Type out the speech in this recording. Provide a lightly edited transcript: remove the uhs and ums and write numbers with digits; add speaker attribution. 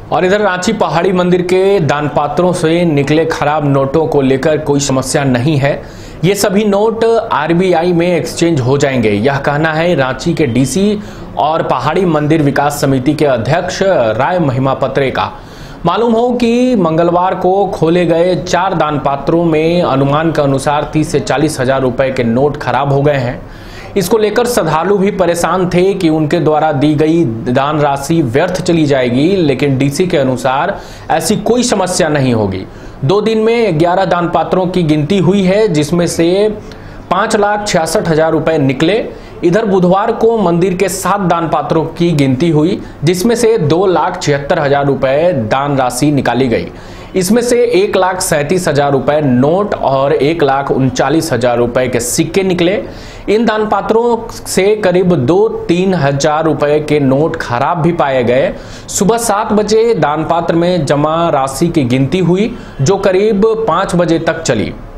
Speaker 1: और इधर रांची पहाड़ी मंदिर के दान पात्रों से निकले खराब नोटों को लेकर कोई समस्या नहीं है। ये सभी नोट आरबीआई में एक्सचेंज हो जाएंगे, यह कहना है रांची के डीसी और पहाड़ी मंदिर विकास समिति के अध्यक्ष राय महिमापत्रे का। मालूम हो कि मंगलवार को खोले गए 4 दान पात्रों में अनुमान के अनुसार 30 से 40 हजार रुपए के नोट खराब हो गए हैं। इसको लेकर श्रद्धालु भी परेशान थे कि उनके द्वारा दी गई दान राशि व्यर्थ चली जाएगी, लेकिन डीसी के अनुसार ऐसी कोई समस्या नहीं होगी। 2 दिन में 11 दान पात्रों की गिनती हुई है, जिसमें से 5,66,000 रुपए निकले। इधर बुधवार को मंदिर के 7 दान पात्रों की गिनती हुई, जिसमें से 2,76,000 रुपए दान राशि निकाली गई। इसमें से 1,37,000 रुपए नोट और 1,39,000 रुपए के सिक्के निकले। इन दान पात्रों से करीब 2-3 हजार रुपए के नोट खराब भी पाए गए। सुबह 7 बजे दान पात्र में जमा राशि की गिनती हुई, जो करीब 5 बजे तक चली।